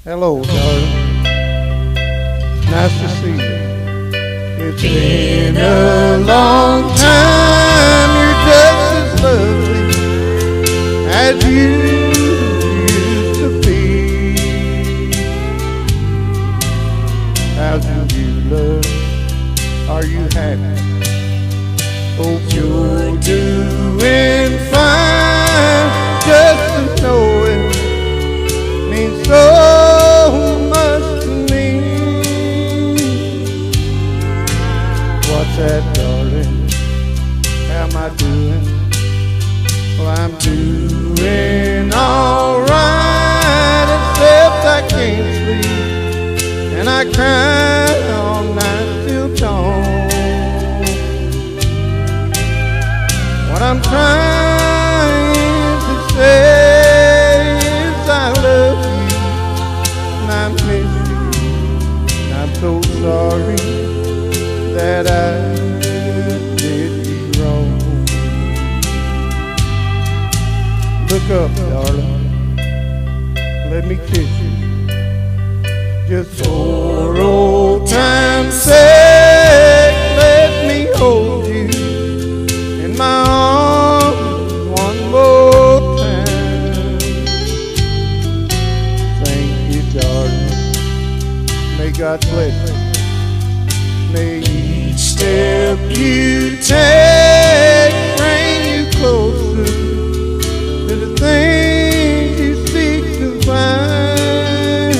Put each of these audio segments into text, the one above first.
Hello, darling. Nice to see you. It's been a long time. You're just as lovely as you used to be. How do you love? Are you happy? Hope you're doing fine. Just to know it means so much to me. What's that, darling? How am I doing? Well, I'm doing alright, except I can't sleep, and I cry all night till dawn. What I'm trying to say is I love you, and I miss you, and I'm so sorry that I did you wrong. Look up, darling, let me kiss you, just for old time's sake. Let me hold you in my arms one more time. Thank you, darling, may God bless you. May each step you take bring you closer to the things you seek to find.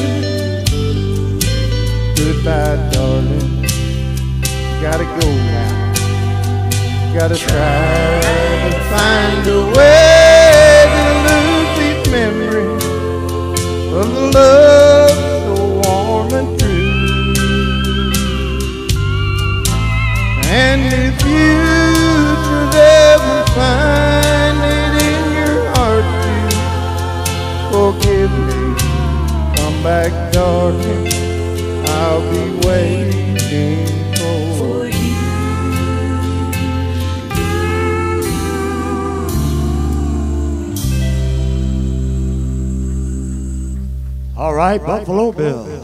Goodbye, darling, gotta go now. Gotta try to find a way to lose these memories of the love so warm and true. And if you should ever find it in your heart to forgive me, come back, darling, I'll be waiting for you. All right, Buffalo Bill.